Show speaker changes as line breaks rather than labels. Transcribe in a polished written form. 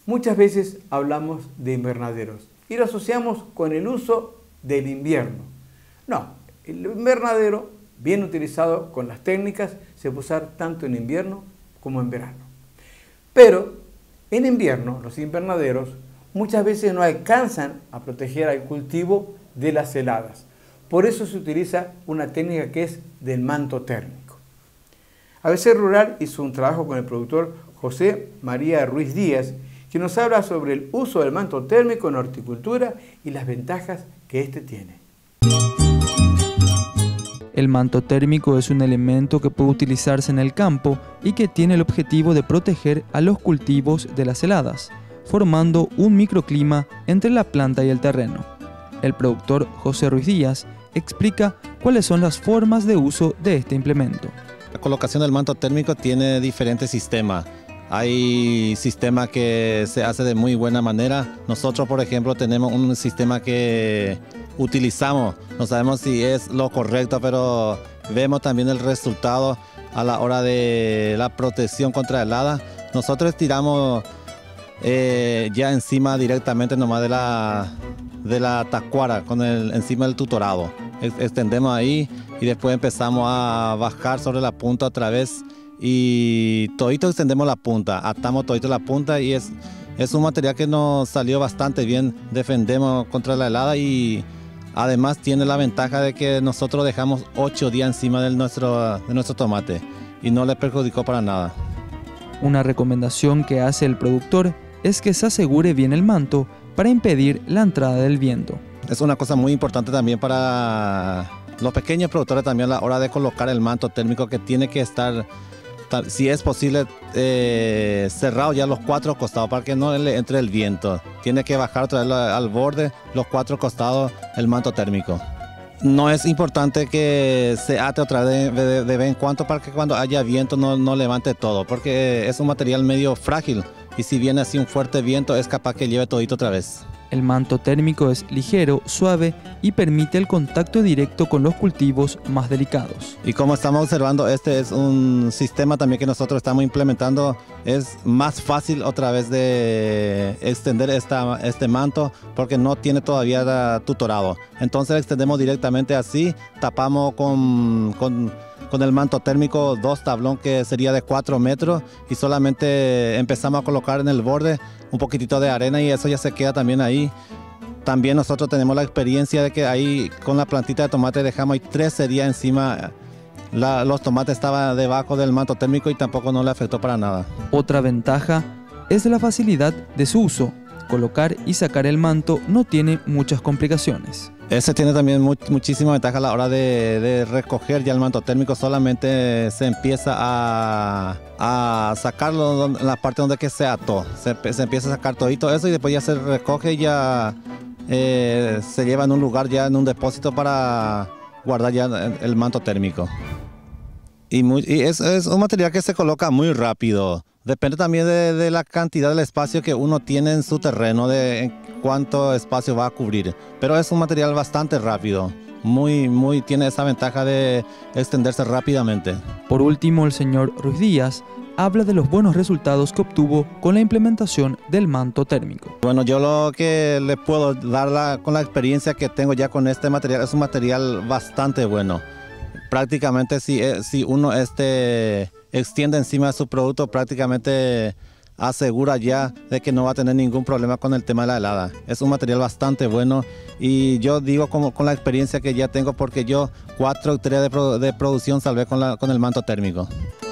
Muchas veces hablamos de invernaderos y lo asociamos con el uso del invierno. No, el invernadero, bien utilizado con las técnicas, se puede usar tanto en invierno como en verano. Pero en invierno, los invernaderos muchas veces no alcanzan a proteger al cultivo de las heladas. Por eso se utiliza una técnica que es del manto térmico. ABC Rural hizo un trabajo con el productor José María Ruiz Díaz, que nos habla sobre el uso del manto térmico en horticultura y las ventajas que éste tiene.
El manto térmico es un elemento que puede utilizarse en el campo y que tiene el objetivo de proteger a los cultivos de las heladas, formando un microclima entre la planta y el terreno. El productor José Ruiz Díaz explica cuáles son las formas de uso de este implemento.
La colocación del manto térmico tiene diferentes sistemas. Hay sistema que se hace de muy buena manera. Nosotros, por ejemplo, tenemos un sistema que utilizamos. No sabemos si es lo correcto, pero vemos también el resultado a la hora de la protección contra helada. Nosotros tiramos ya encima directamente nomás de la tacuara, encima del tutorado. Extendemos ahí y después empezamos a bajar sobre la punta otra vez. Y todito extendemos la punta, atamos todito la punta y es un material que nos salió bastante bien, defendemos contra la helada y además tiene la ventaja de que nosotros dejamos 8 días encima de nuestro tomate y no le perjudicó para nada.
Una recomendación que hace el productor es que se asegure bien el manto para impedir la entrada del viento.
Es una cosa muy importante también para los pequeños productores también a la hora de colocar el manto térmico, que tiene que estar, si es posible, cerrado ya los 4 costados para que no le entre el viento. Tiene que bajar otra vez al borde, los 4 costados, el manto térmico. No es importante que se ate otra vez de vez en cuando para que cuando haya viento no levante todo, porque es un material medio frágil y si viene así un fuerte viento es capaz que lleve todito otra vez.
El manto térmico es ligero, suave y permite el contacto directo con los cultivos más delicados.
Y como estamos observando, este es un sistema también que nosotros estamos implementando. Es más fácil otra vez de extender este manto porque no tiene todavía tutorado. Entonces extendemos directamente así, tapamos con el manto térmico 2 tablón que sería de 4 metros y solamente empezamos a colocar en el borde un poquitito de arena y eso ya se queda también ahí. También nosotros tenemos la experiencia de que ahí con la plantita de tomate dejamos ahí 13 días encima. Los tomates estaban debajo del manto térmico y tampoco no le afectó para nada.
Otra ventaja es la facilidad de su uso. Colocar y sacar el manto no tiene muchas complicaciones.
Ese tiene también muchísima ventaja a la hora de recoger ya el manto térmico. Solamente se empieza a sacarlo en la parte donde que se ató. Se empieza a sacar todito eso y después ya se recoge y ya se lleva en un lugar, ya en un depósito para guardar ya el manto térmico. Y es un material que se coloca muy rápido. Depende también de la cantidad del espacio que uno tiene en su terreno, de cuánto espacio va a cubrir. Pero es un material bastante rápido, tiene esa ventaja de extenderse rápidamente.
Por último, el señor Ruiz Díaz habla de los buenos resultados que obtuvo con la implementación del manto térmico.
Bueno, yo lo que le puedo dar con la experiencia que tengo ya con este material, es un material bastante bueno. Prácticamente si uno extiende encima de su producto, prácticamente asegura ya de que no va a tener ningún problema con el tema de la helada. Es un material bastante bueno y yo digo con la experiencia que ya tengo, porque yo 4 hectáreas de producción salvé con el manto térmico.